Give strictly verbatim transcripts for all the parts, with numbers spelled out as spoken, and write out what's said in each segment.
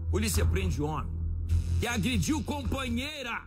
Polícia prende homem que agrediu companheira.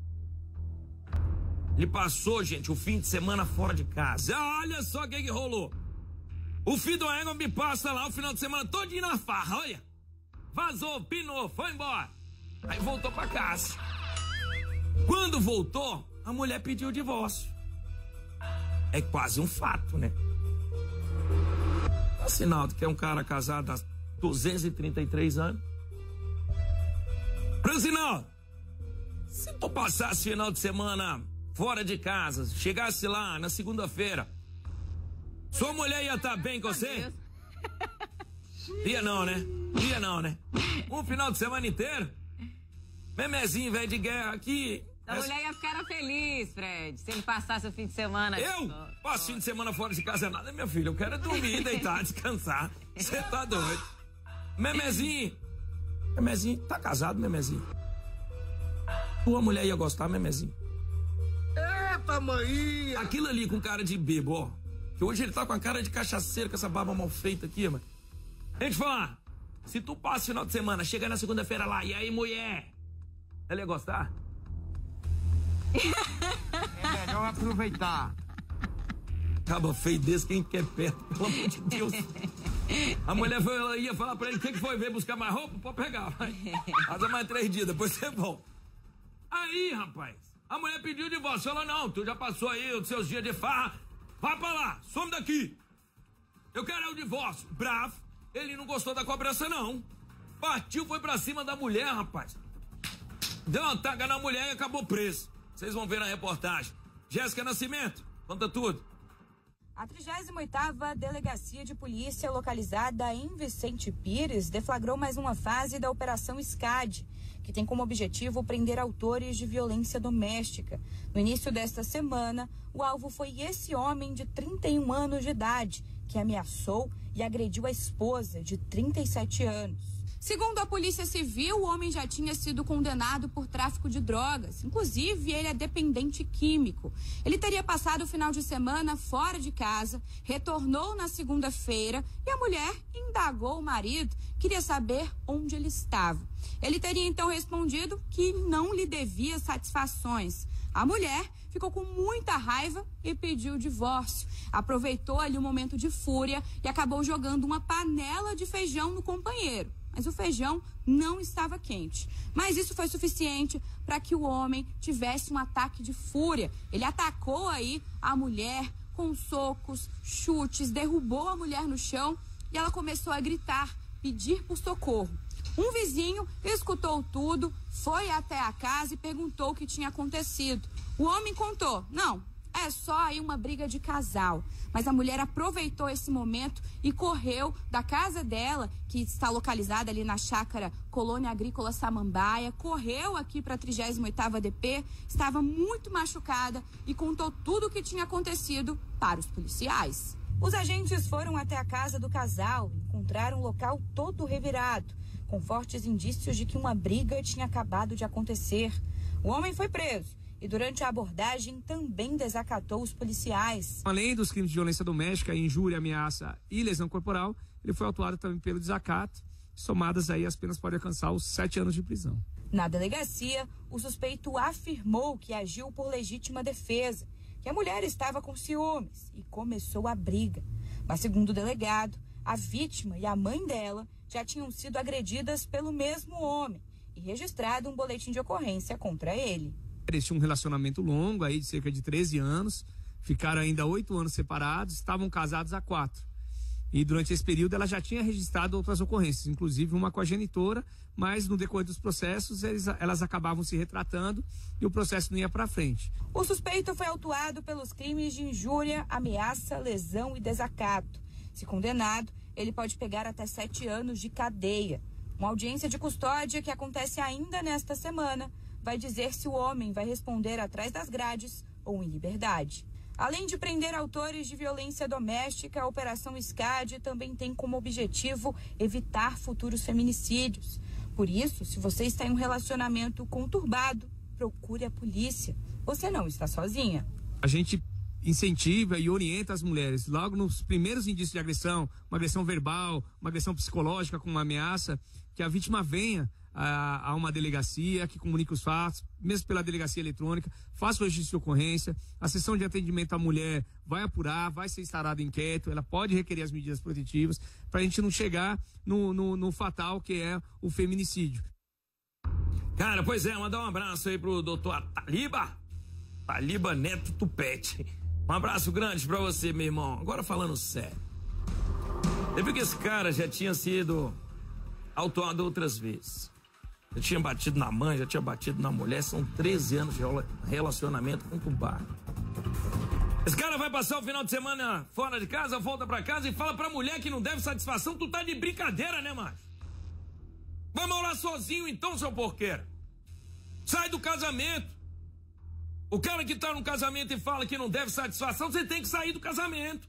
Ele passou, gente, o fim de semana fora de casa. Olha só o que, que rolou. O filho do égua me passa lá o final de semana todinho na farra, olha. Vazou, pinou, foi embora. Aí voltou pra casa. Quando voltou, a mulher pediu o divórcio. É quase um fato, né? É sinal de que é um cara casado há duzentos e trinta e três anos. Francinão, se tu passasse final de semana fora de casa, chegasse lá na segunda-feira, sua mulher ia estar bem com você? Ia não, né? Ia não, né? Um final de semana inteiro? Memezinho, velho de guerra aqui. A mulher ia ficar feliz, Fred, se ele passasse o fim de semana. Eu? Passo fim de semana fora de casa nada, minha filha. Eu quero dormir, deitar, descansar. Você tá doido. Memezinho. Memezinho, tá casado, Memezinho? Tua mulher ia gostar, Memezinho? Epa, mãe! Aquilo ali com cara de bebo, ó. Que hoje ele tá com a cara de cachaceiro, com essa barba mal feita aqui, mano. Gente, falar. Se tu passa final de semana, chega na segunda-feira lá, e aí, mulher? Ela ia gostar? É melhor aproveitar. Acaba feio desse, quem quer perto, pelo amor de Deus. A mulher foi, ela ia falar pra ele, o que, que foi? Veio buscar mais roupa? Pode pegar, vai. Faz mais três dias, depois você volta. Aí, rapaz, a mulher pediu o divórcio. Falou, não, tu já passou aí os seus dias de farra. Vai pra lá, some daqui. Eu quero o divórcio. Bravo, ele não gostou da cobrança, não. Partiu, foi pra cima da mulher, rapaz. Deu uma taca na mulher e acabou preso. Vocês vão ver na reportagem. Jéssica Nascimento, conta tudo. A trigésima oitava Delegacia de Polícia, localizada em Vicente Pires, deflagrou mais uma fase da Operação SCAD, que tem como objetivo prender autores de violência doméstica. No início desta semana, o alvo foi esse homem de trinta e um anos de idade, que ameaçou e agrediu a esposa de trinta e sete anos. Segundo a Polícia Civil, o homem já tinha sido condenado por tráfico de drogas. Inclusive, ele é dependente químico. Ele teria passado o final de semana fora de casa, retornou na segunda-feira e a mulher indagou o marido, queria saber onde ele estava. Ele teria então respondido que não lhe devia satisfações. A mulher ficou com muita raiva e pediu o divórcio. Aproveitou ali um momento de fúria e acabou jogando uma panela de feijão no companheiro. Mas o feijão não estava quente. Mas isso foi suficiente para que o homem tivesse um ataque de fúria. Ele atacou aí a mulher com socos, chutes, derrubou a mulher no chão e ela começou a gritar, pedir por socorro. Um vizinho escutou tudo, foi até a casa e perguntou o que tinha acontecido. O homem contou, não, é só aí uma briga de casal. Mas a mulher aproveitou esse momento e correu da casa dela, que está localizada ali na chácara Colônia Agrícola Samambaia, correu aqui para a trigésima oitava D P, estava muito machucada e contou tudo o que tinha acontecido para os policiais. Os agentes foram até a casa do casal e encontraram o local todo revirado, com fortes indícios de que uma briga tinha acabado de acontecer. O homem foi preso e durante a abordagem também desacatou os policiais. Além dos crimes de violência doméstica, injúria, ameaça e lesão corporal, ele foi autuado também pelo desacato. Somadas aí, as penas podem alcançar os sete anos de prisão. Na delegacia, o suspeito afirmou que agiu por legítima defesa, que a mulher estava com ciúmes e começou a briga. Mas segundo o delegado, a vítima e a mãe dela já tinham sido agredidas pelo mesmo homem e registrado um boletim de ocorrência contra ele. Eles tinham um relacionamento longo, aí de cerca de treze anos, ficaram ainda oito anos separados, estavam casados há quatro. E durante esse período ela já tinha registrado outras ocorrências, inclusive uma com a genitora, mas no decorrer dos processos eles, elas acabavam se retratando e o processo não ia para frente. O suspeito foi autuado pelos crimes de injúria, ameaça, lesão e desacato. Se condenado, ele pode pegar até sete anos de cadeia. Uma audiência de custódia que acontece ainda nesta semana vai dizer se o homem vai responder atrás das grades ou em liberdade. Além de prender autores de violência doméstica, a Operação SCAD também tem como objetivo evitar futuros feminicídios. Por isso, se você está em um relacionamento conturbado, procure a polícia. Você não está sozinha. A gente incentiva e orienta as mulheres, logo nos primeiros indícios de agressão, uma agressão verbal, uma agressão psicológica com uma ameaça, que a vítima venha a, a uma delegacia, que comunique os fatos, mesmo pela delegacia eletrônica, faça o registro de ocorrência, a sessão de atendimento à mulher vai apurar, vai ser instaurado inquérito, ela pode requerer as medidas protetivas, para a gente não chegar no, no, no fatal que é o feminicídio. Cara, pois é, mandar um abraço aí pro doutor Taliba, Taliba Neto Tupete. Um abraço grande pra você, meu irmão. Agora falando sério. Você viu que esse cara já tinha sido autuado outras vezes. Já tinha batido na mãe, já tinha batido na mulher. São treze anos de relacionamento com tubarão. Esse cara vai passar o final de semana fora de casa, volta pra casa e fala pra mulher que não deve satisfação. Tu tá de brincadeira, né, macho? Vai morar sozinho então, seu porqueiro. Sai do casamento. O cara que tá no casamento e fala que não deve satisfação, você tem que sair do casamento.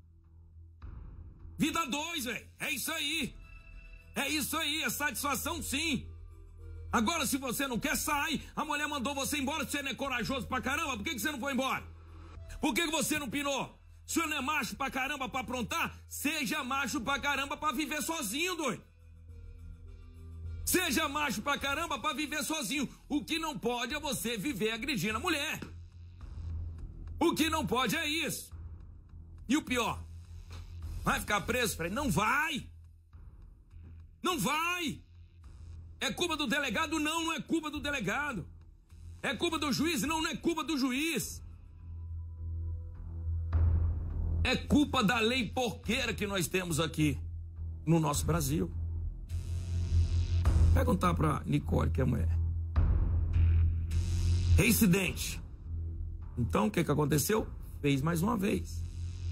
Vida dois, velho. É isso aí. É isso aí, é satisfação sim. Agora, se você não quer sair, a mulher mandou você embora, você não é corajoso pra caramba, por que, que você não foi embora? Por que, que você não pinou? Se você não é macho pra caramba pra aprontar, seja macho pra caramba pra viver sozinho, doido. Seja macho pra caramba pra viver sozinho. O que não pode é você viver agredindo a mulher. O que não pode é isso. E o pior, vai ficar preso? Falei, não vai. Não vai. É culpa do delegado? Não, não é culpa do delegado. É culpa do juiz? Não, não é culpa do juiz. É culpa da lei porqueira que nós temos aqui no nosso Brasil. Perguntar pra Nicole, que é mulher. Reincidente. Então, o que que aconteceu? Fez mais uma vez.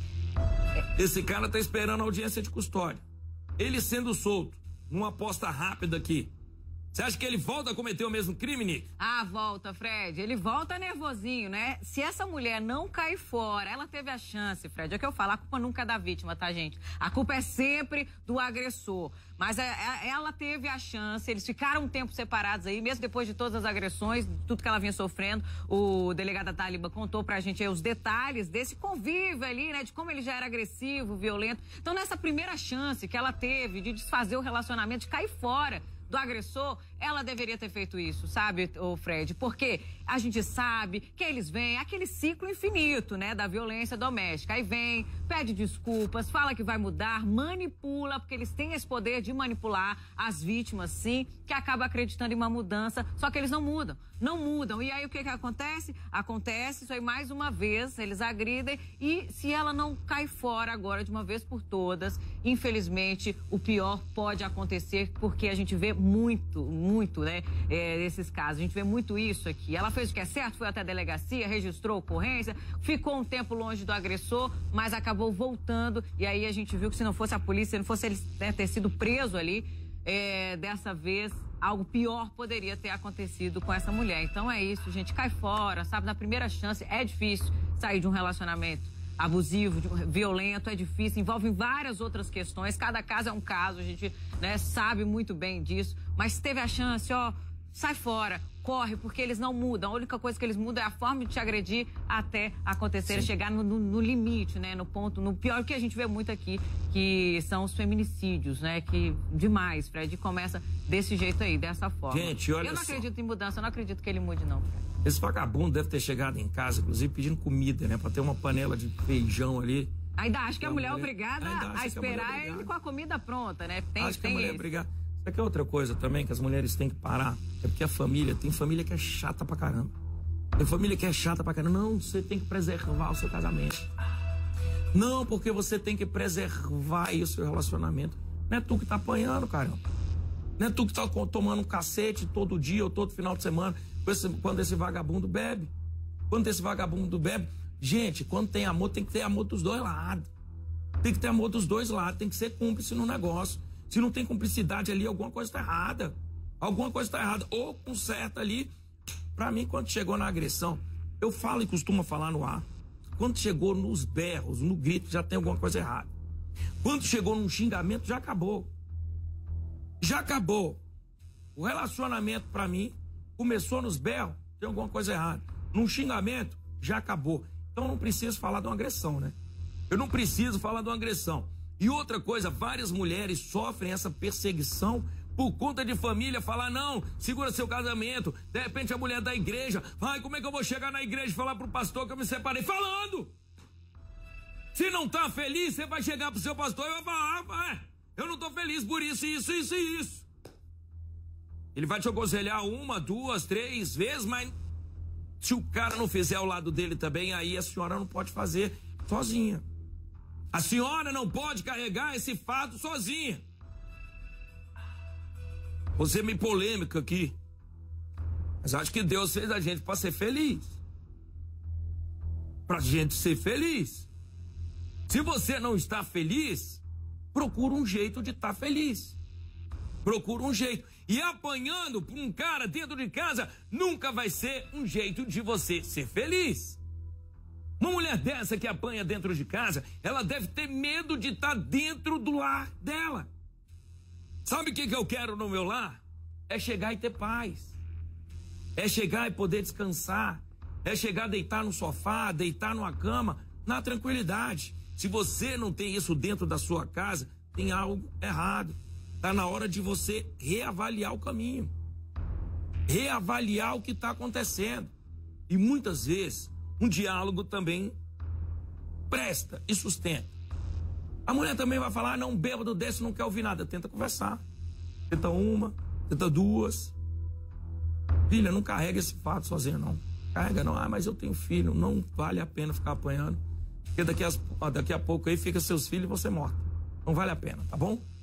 Esse cara tá esperando a audiência de custódia. Ele sendo solto, numa aposta rápida aqui. Você acha que ele volta a cometer o mesmo crime, Nick? Ah, volta, Fred. Ele volta nervosinho, né? Se essa mulher não cair fora, ela teve a chance, Fred. É o que eu falo, a culpa nunca é da vítima, tá, gente? A culpa é sempre do agressor. Mas é, é, ela teve a chance, eles ficaram um tempo separados aí, mesmo depois de todas as agressões, tudo que ela vinha sofrendo. O delegado Taliba contou pra gente aí os detalhes desse convívio ali, né? De como ele já era agressivo, violento. Então, nessa primeira chance que ela teve de desfazer o relacionamento, de cair fora do agressor, ela deveria ter feito isso, sabe, o Fred? Porque a gente sabe que eles vêm, aquele ciclo infinito, né, da violência doméstica. Aí vem, pede desculpas, fala que vai mudar, manipula, porque eles têm esse poder de manipular as vítimas, sim, que acaba acreditando em uma mudança, só que eles não mudam, não mudam. E aí o que que acontece? Acontece isso aí mais uma vez, eles agridem e se ela não cai fora agora de uma vez por todas, infelizmente, o pior pode acontecer, porque a gente vê muito, muito, né, é, nesses casos. A gente vê muito isso aqui. Ela fez o que é certo, foi até a delegacia, registrou a ocorrência, ficou um tempo longe do agressor, mas acabou voltando. E aí a gente viu que se não fosse a polícia, se não fosse ele, né, ter sido preso ali, é, dessa vez, algo pior poderia ter acontecido com essa mulher. Então é isso, gente. Cai fora, sabe? Na primeira chance, é difícil sair de um relacionamento abusivo, violento, é difícil, envolve várias outras questões, cada caso é um caso, a gente, né, sabe muito bem disso, mas teve a chance, ó, sai fora, corre, porque eles não mudam, a única coisa que eles mudam é a forma de te agredir até acontecer, chegar no, no, no limite, né, no ponto, no pior que a gente vê muito aqui, que são os feminicídios, né, que demais, Fred, começa desse jeito aí, dessa forma. Gente, olha Eu não só. acredito em mudança, eu não acredito que ele mude, não, Fred. Esse vagabundo deve ter chegado em casa, inclusive, pedindo comida, né? Pra ter uma panela de feijão ali. Ainda acho que a, a mulher é mulher... obrigada a esperar ele com a comida pronta, né? Tem, acho que tem a mulher é esse. obrigada. Isso aqui é outra coisa também que as mulheres têm que parar. É porque a família, tem família que é chata pra caramba. Tem família que é chata pra caramba. Não, você tem que preservar o seu casamento. Não, porque você tem que preservar aí o seu relacionamento. Não é tu que tá apanhando, caramba. Não é tu que tá tomando um cacete todo dia ou todo final de semana. Quando esse vagabundo bebe. Quando esse vagabundo bebe. Gente, quando tem amor, tem que ter amor dos dois lados. Tem que ter amor dos dois lados. Tem que ser cúmplice no negócio. Se não tem cumplicidade ali, alguma coisa tá errada. Alguma coisa tá errada. Ou conserta ali. Pra mim, quando chegou na agressão, eu falo e costumo falar no ar. Quando chegou nos berros, no grito, já tem alguma coisa errada. Quando chegou num xingamento, já acabou. Já acabou. O relacionamento, pra mim, começou nos berros, tem alguma coisa errada. Num xingamento, já acabou. Então, Então eu não preciso falar de uma agressão, né? Eu não preciso falar de uma agressão. E outra coisa, várias mulheres sofrem essa perseguição por conta de família, falar, não, segura seu casamento. De repente a mulher da igreja, ai, como é que eu vou chegar na igreja e falar pro pastor que eu me separei? Falando! Se não tá feliz, você vai chegar pro seu pastor e vai falar, ah, eu não tô feliz por isso, isso, isso e isso. Ele vai te aconselhar uma, duas, três vezes, mas se o cara não fizer ao lado dele também, aí a senhora não pode fazer sozinha. A senhora não pode carregar esse fardo sozinha. Vou ser meio polêmico aqui, mas acho que Deus fez a gente para ser feliz. Pra gente ser feliz. Se você não está feliz, procura um jeito de estar feliz. Procura um jeito. E apanhando por um cara dentro de casa, nunca vai ser um jeito de você ser feliz. Uma mulher dessa que apanha dentro de casa, ela deve ter medo de estar dentro do lar dela. Sabe o que, que eu quero no meu lar? É chegar e ter paz. É chegar e poder descansar. É chegar a deitar no sofá, deitar numa cama, na tranquilidade. Se você não tem isso dentro da sua casa, tem algo errado. Está na hora de você reavaliar o caminho. Reavaliar o que está acontecendo. E muitas vezes, um diálogo também presta e sustenta. A mulher também vai falar, não, bêbado desse não quer ouvir nada. Tenta conversar. Tenta uma, tenta duas. Filha, não carrega esse fato sozinha, não. Carrega não. Ah, mas eu tenho filho. Não vale a pena ficar apanhando. Porque daqui a, daqui a pouco aí fica seus filhos e você morta. Não vale a pena, tá bom?